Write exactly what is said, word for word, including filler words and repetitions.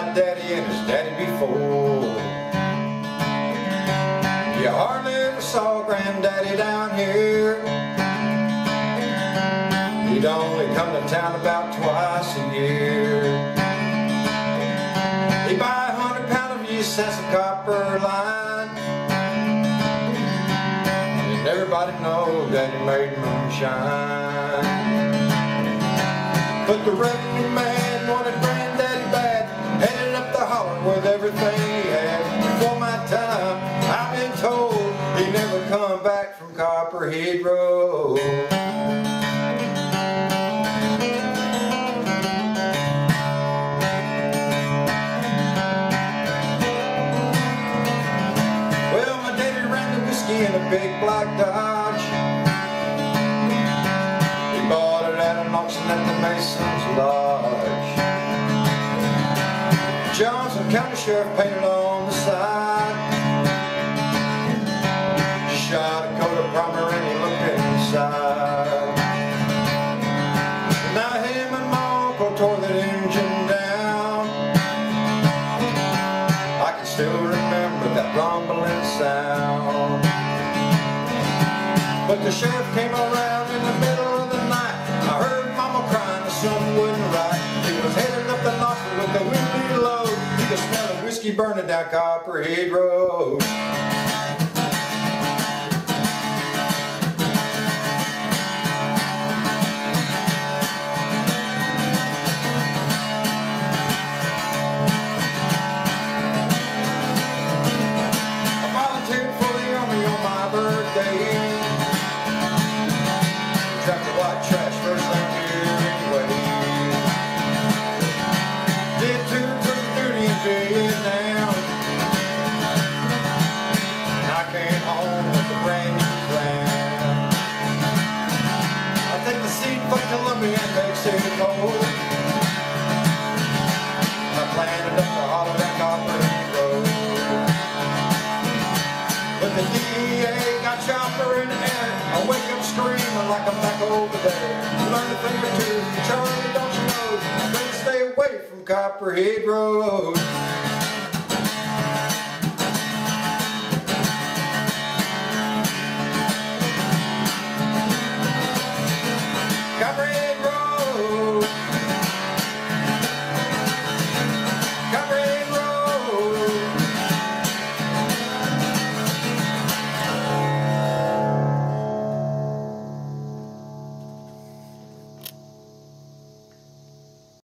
my daddy and his daddy before. You hardly ever saw granddaddy down here. He'd only come to town about twice a year. He'd buy a hundred pound of use as a copper line, and everybody knows that he made moonshine. But the revenue man wanted granddaddy bad, headed up the holler with everything he had. Before my time, I've been told he never come back from Copperhead Road. In a big black Dodge, he bought it at an auction at the Mason's Lodge. Johnson County Sheriff painted on the side, shot a coat of primer and he looked inside. Now him and my uncle tore that engine down. I can still remember that rumbling sound. But the sheriff came around in the middle of the night. I heard mama crying that something wasn't right. He was headed up the nostril with the wind low. You could smell the whiskey burning down Copperhead Road. I volunteered for the army on my birthday. Trapped the white trash first thing here anyway. Did two tours of duty in Vietnam. I came home with a brand new plan. I take the seat for Columbia and Mexico. I planted up the hollow down Copperhead Road. But the D E A got chopper in the air. I wake up screaming like I'm back over there. Learn a thing or two, Charlie, don't you know? Better stay away from Copperhead Road.